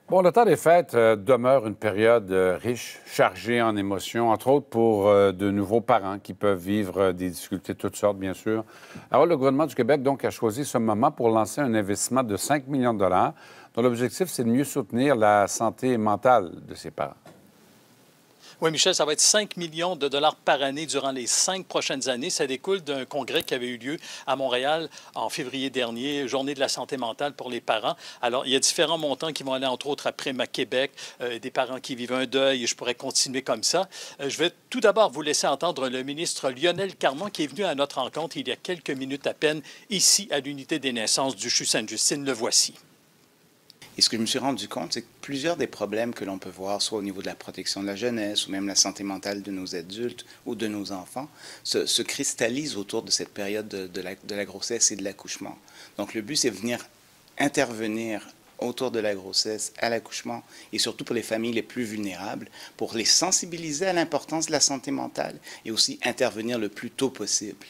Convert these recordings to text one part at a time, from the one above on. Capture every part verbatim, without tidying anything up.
Bon, le temps des fêtes euh, demeure une période euh, riche, chargée en émotions, entre autres pour euh, de nouveaux parents qui peuvent vivre euh, des difficultés de toutes sortes, bien sûr. Alors, le gouvernement du Québec, donc, a choisi ce moment pour lancer un investissement de cinq millions de dollars, dont l'objectif, c'est de mieux soutenir la santé mentale de ces parents. Oui, Michel, ça va être cinq millions de dollars par année durant les cinq prochaines années. Ça découle d'un congrès qui avait eu lieu à Montréal en février dernier, Journée de la santé mentale pour les parents. Alors, il y a différents montants qui vont aller, entre autres, à Préma Québec, euh, des parents qui vivent un deuil, et je pourrais continuer comme ça. Euh, je vais tout d'abord vous laisser entendre le ministre Lionel Carman, qui est venu à notre rencontre il y a quelques minutes à peine, ici à l'unité des naissances du C H U Sainte-Justine. Le voici. Et ce que je me suis rendu compte, c'est que plusieurs des problèmes que l'on peut voir, soit au niveau de la protection de la jeunesse, ou même la santé mentale de nos adultes ou de nos enfants, se, se cristallisent autour de cette période de, de, la, de la grossesse et de l'accouchement. Donc le but, c'est de venir intervenir autour de la grossesse, à l'accouchement, et surtout pour les familles les plus vulnérables, pour les sensibiliser à l'importance de la santé mentale et aussi intervenir le plus tôt possible.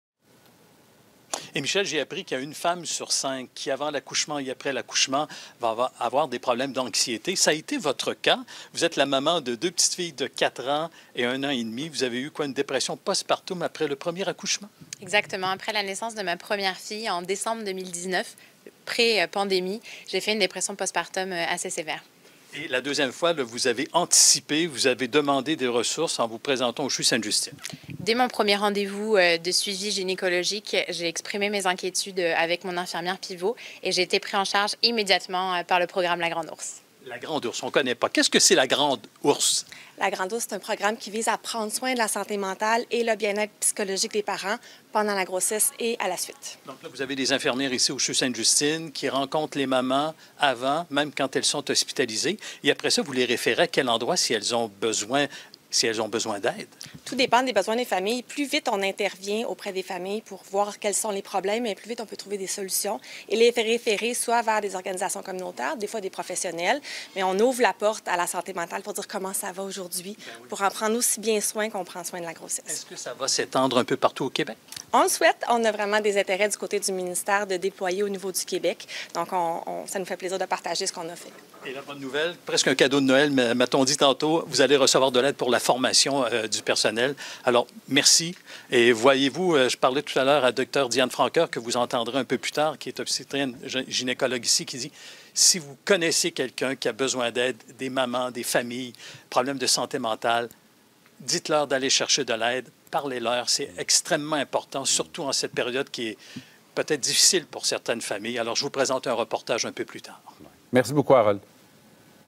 Et Michel, j'ai appris qu'il y a une femme sur cinq qui, avant l'accouchement et après l'accouchement, va avoir des problèmes d'anxiété. Ça a été votre cas. Vous êtes la maman de deux petites filles de quatre ans et un an et demi. Vous avez eu quoi, une dépression postpartum après le premier accouchement? Exactement. Après la naissance de ma première fille en décembre deux mille dix-neuf, pré-pandémie, j'ai fait une dépression postpartum assez sévère. Et la deuxième fois, là, vous avez anticipé, vous avez demandé des ressources en vous présentant au C H U Sainte-Justine. Dès mon premier rendez-vous de suivi gynécologique, j'ai exprimé mes inquiétudes avec mon infirmière pivot et j'ai été pris en charge immédiatement par le programme La Grande Ourse. La Grande Ourse, on ne connaît pas. Qu'est-ce que c'est la Grande Ourse? La Grande Ourse, c'est un programme qui vise à prendre soin de la santé mentale et le bien-être psychologique des parents pendant la grossesse et à la suite. Donc là, vous avez des infirmières ici au C H U Sainte-Justine qui rencontrent les mamans avant, même quand elles sont hospitalisées. Et après ça, vous les référez à quel endroit si elles ont besoin si elles ont besoin d'aide? Tout dépend des besoins des familles. Plus vite on intervient auprès des familles pour voir quels sont les problèmes, et plus vite on peut trouver des solutions et les référer soit vers des organisations communautaires, des fois des professionnels, mais on ouvre la porte à la santé mentale pour dire comment ça va aujourd'hui, ben oui. Pour en prendre aussi bien soin qu'on prend soin de la grossesse. Est-ce que ça va s'étendre un peu partout au Québec? On le souhaite. On a vraiment des intérêts du côté du ministère de déployer au niveau du Québec. Donc, on, on, ça nous fait plaisir de partager ce qu'on a fait. Et la bonne nouvelle, presque un cadeau de Noël, mais m'a-t-on dit tantôt, vous allez recevoir de l'aide pour la formation euh, du personnel. Alors, merci. Et voyez-vous, euh, je parlais tout à l'heure à Dr Diane Franqueur, que vous entendrez un peu plus tard, qui est obstétricienne gynécologue ici, qui dit, si vous connaissez quelqu'un qui a besoin d'aide, des mamans, des familles, problèmes de santé mentale, dites-leur d'aller chercher de l'aide, parlez-leur. C'est extrêmement important, surtout en cette période qui est peut-être difficile pour certaines familles. Alors, je vous présente un reportage un peu plus tard. Merci beaucoup, Harold.